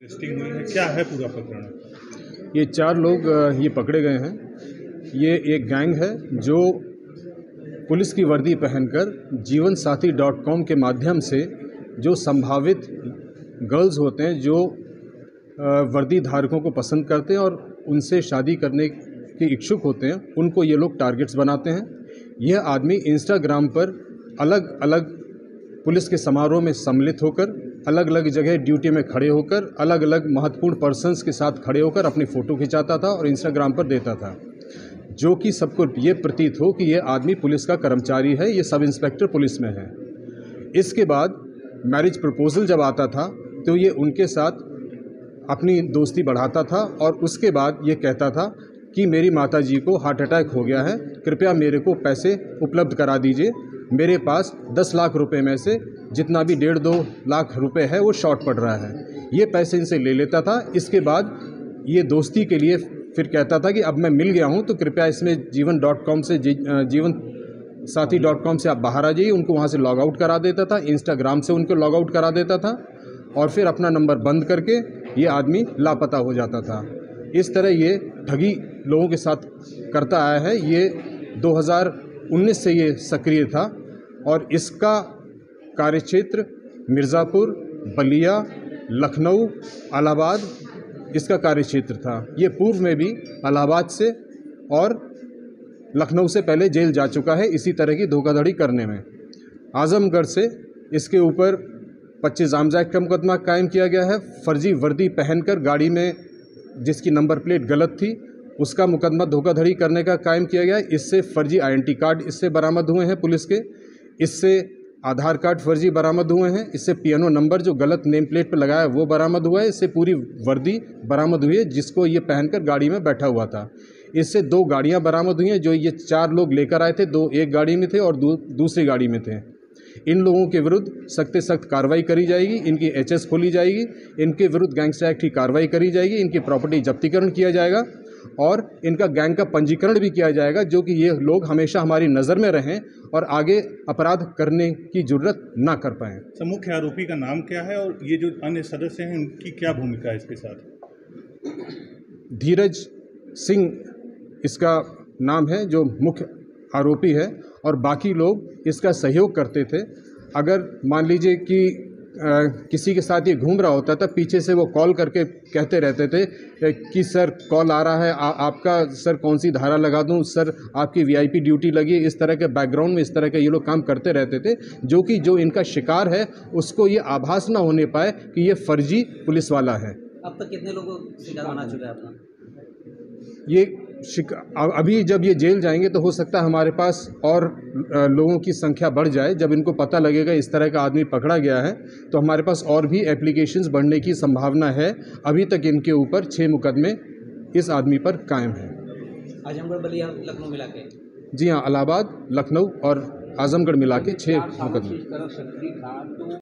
Testing हुई है, क्या है पूरा प्रकरण? ये 4 लोग ये पकड़े गए हैं। ये एक गैंग है जो पुलिस की वर्दी पहनकर जीवनसाथी.com के माध्यम से जो संभावित गर्ल्स होते हैं जो वर्दी धारकों को पसंद करते हैं और उनसे शादी करने के इच्छुक होते हैं, उनको ये लोग टारगेट्स बनाते हैं। यह आदमी इंस्टाग्राम पर अलग अलग पुलिस के समारोह में सम्मिलित होकर, अलग अलग जगह ड्यूटी में खड़े होकर, अलग अलग महत्वपूर्ण पर्सन्स के साथ खड़े होकर अपनी फ़ोटो खिंचाता था और इंस्टाग्राम पर देता था, जो कि सबको ये प्रतीत हो कि ये आदमी पुलिस का कर्मचारी है, ये सब इंस्पेक्टर पुलिस में है। इसके बाद मैरिज प्रपोजल जब आता था तो ये उनके साथ अपनी दोस्ती बढ़ाता था और उसके बाद ये कहता था कि मेरी माताजी को हार्ट अटैक हो गया है, कृपया मेरे को पैसे उपलब्ध करा दीजिए। मेरे पास 10 लाख रुपए में से जितना भी 1.5-2 लाख रुपए है वो शॉर्ट पड़ रहा है। ये पैसे इनसे ले लेता था। इसके बाद ये दोस्ती के लिए फिर कहता था कि अब मैं मिल गया हूँ तो कृपया इसमें जीवन.com से जीवनसाथी.com से आप बाहर आ जाइए। उनको वहाँ से लॉग आउट करा देता था, इंस्टाग्राम से उनको लॉग आउट करा देता था और फिर अपना नंबर बंद करके ये आदमी लापता हो जाता था। इस तरह ये ठगी लोगों के साथ करता आया है। ये 2019 से ये सक्रिय था और इसका कार्यक्षेत्र मिर्ज़ापुर, बलिया, लखनऊ, इलाहाबाद इसका कार्यक्षेत्र था। ये पूर्व में भी इलाहाबाद से और लखनऊ से पहले जेल जा चुका है इसी तरह की धोखाधड़ी करने में। आजमगढ़ से इसके ऊपर 25 आर्म्स एक्ट का मुकदमा कायम किया गया है। फर्जी वर्दी पहनकर गाड़ी में जिसकी नंबर प्लेट गलत थी उसका मुकदमा धोखाधड़ी करने का कायम किया गया है। इससे फर्जी आइडेंटिटी कार्ड इससे बरामद हुए हैं पुलिस के, इससे आधार कार्ड फर्जी बरामद हुए हैं, इससे पियानो नंबर जो गलत नेम प्लेट पर लगाया वो बरामद हुआ है, इससे पूरी वर्दी बरामद हुई है जिसको ये पहनकर गाड़ी में बैठा हुआ था। इससे 2 गाड़ियां बरामद हुई हैं जो ये 4 लोग लेकर आए थे। 2 एक गाड़ी में थे और दूसरी गाड़ी में थे। इन लोगों के विरुद्ध सख्त से सख्त कार्रवाई करी जाएगी, इनकी एचएस खोली जाएगी, इनके विरुद्ध गैंगस्टर एक्ट की कार्रवाई करी जाएगी, इनकी प्रॉपर्टी जब्तीकरण किया जाएगा और इनका गैंग का पंजीकरण भी किया जाएगा, जो कि ये लोग हमेशा हमारी नज़र में रहें और आगे अपराध करने की जरूरत ना कर पाएँ। मुख्य आरोपी का नाम क्या है और ये जो अन्य सदस्य हैं उनकी क्या भूमिका है इसके साथ? धीरज सिंह इसका नाम है जो मुख्य आरोपी है और बाकी लोग इसका सहयोग करते थे। अगर मान लीजिए कि किसी के साथ ये घूम रहा होता था, पीछे से वो कॉल करके कहते रहते थे कि सर कॉल आ रहा है, आपका सर कौन सी धारा लगा दूं, सर आपकी वीआईपी ड्यूटी लगी है। इस तरह के बैकग्राउंड में इस तरह के ये लोग काम करते रहते थे, जो कि जो इनका शिकार है उसको ये आभास ना होने पाए कि ये फर्जी पुलिस वाला है। अब तक कितने लोगों को शिकार बना चुका है अपना? ये अभी जब ये जेल जाएंगे तो हो सकता है हमारे पास और लोगों की संख्या बढ़ जाए। जब इनको पता लगेगा इस तरह का आदमी पकड़ा गया है तो हमारे पास और भी एप्लीकेशंस बढ़ने की संभावना है। अभी तक इनके ऊपर 6 मुकदमे इस आदमी पर कायम हैं। आजमगढ़, बलिया, लखनऊ मिला के? जी हाँ, इलाहाबाद, लखनऊ और आजमगढ़ मिला के 6 मुकदमे।